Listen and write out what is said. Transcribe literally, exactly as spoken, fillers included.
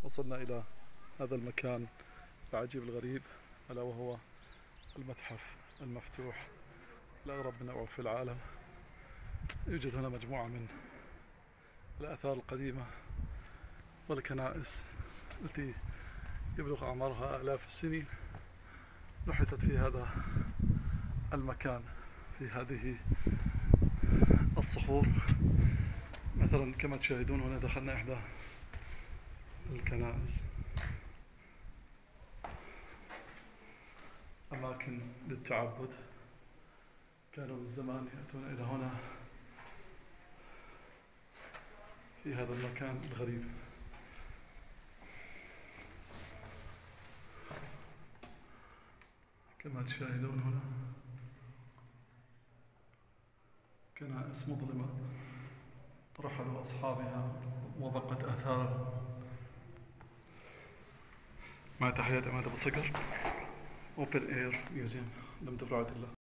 وصلنا إلى هذا المكان العجيب الغريب، ألا وهو المتحف المفتوح الأغرب من نوعه في العالم. يوجد هنا مجموعة من الآثار القديمة والكنائس التي يبلغ أعمارها آلاف السنين، نحتت في هذا المكان في هذه الصخور. مثلا كما تشاهدون هنا دخلنا إحدى الكنائس، أماكن للتعبد. كانوا بالزمان يأتون إلى هنا في هذا المكان الغريب. كما تشاهدون هنا كنائس مظلمة رحلوا أصحابها وبقت آثارها. مع تحيات عماد أبو صقر، أوبن إير ميوزيوم، دمتم في رعاية الله.